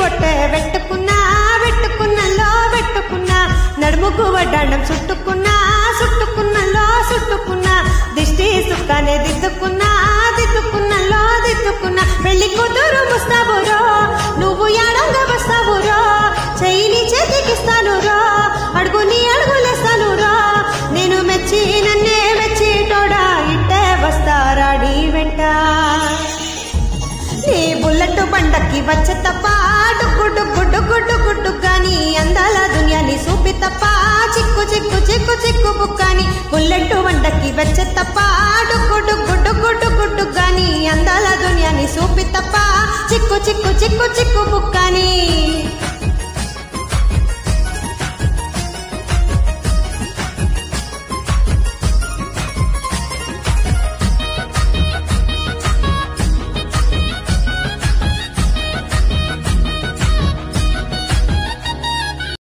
బొట్టే వెట్టుకున్నా వెట్టుకున్నలో వెట్టుకున్నా నడుముకు వడ్డాణం చుట్టుకున్నా చుట్టుకున్నలో చుట్టుకున్నా దిష్టి సుక్కనే దిద్దుకున్నా దిద్దుకున్నలో దిద్దుకున్నా పెళ్లి కూతురు ముస్తాబురో నువ్వు యాడంగా వస్తావురో చెయ్యిని చేతికిస్తాను రో అడుగుని అడుగులేస్తాను రో నేను మెచ్చి నన్నే మెచ్చి తోడా ఇట్టే వస్తారాడి వెంట నీ బుల్లెట్ బండకి వచ్చే తప్ప డుగ్గు డుగ్గు డుగ్గు డుగ్గు డుగ్గాని అందాల దునియాని చూపి తప్ప చిక్కు చిక్కు చిక్కు చిక్కు బుక్కాని బుల్లెట్ బండకి వచ్చే తప్ప